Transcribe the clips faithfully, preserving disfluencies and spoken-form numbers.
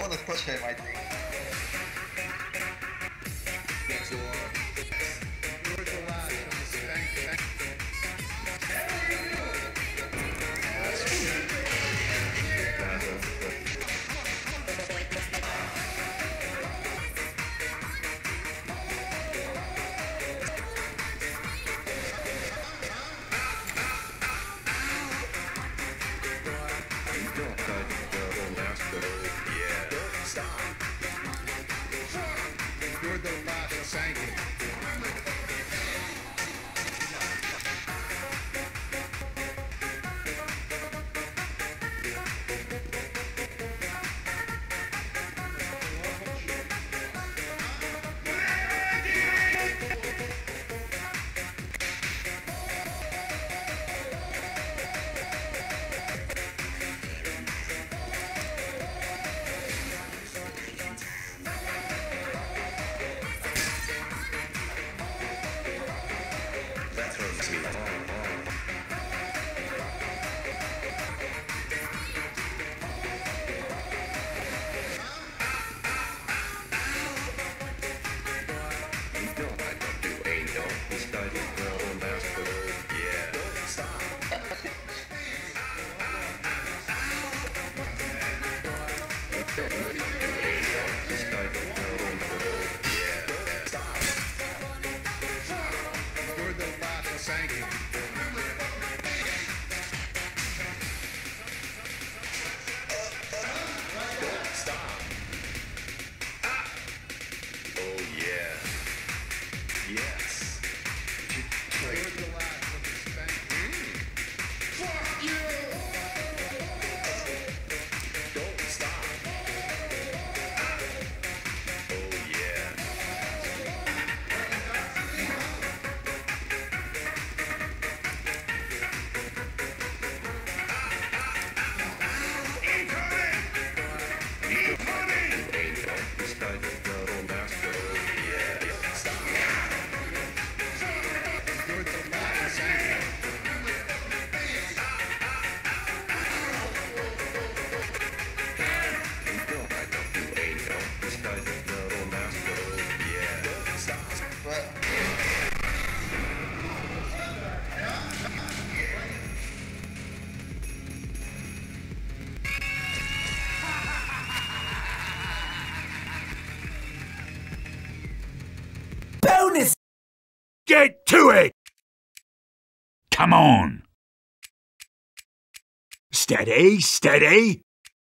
Another touchdown, mate. You're the last sanky. You're the last sanky. Oh yeah. Yes. You're the last of the sanky. Fuck you! Don't stop. Oh yeah. You're the last sanky. Right. Bonus! Get to it! Come on! Steady, steady!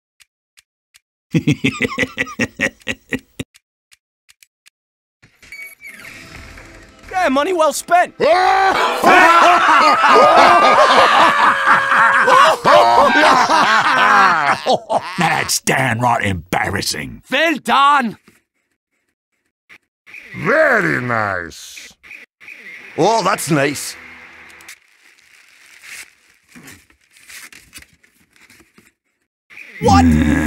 Yeah, money well spent. Now that's downright embarrassing. Well done. Very nice. Oh, that's nice. What?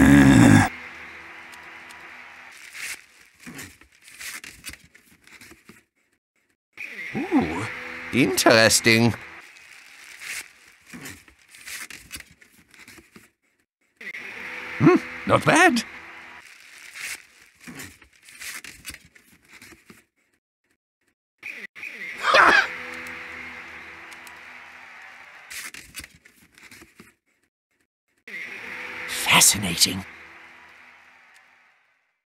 Ooh, interesting. Hmm, not bad. Fascinating.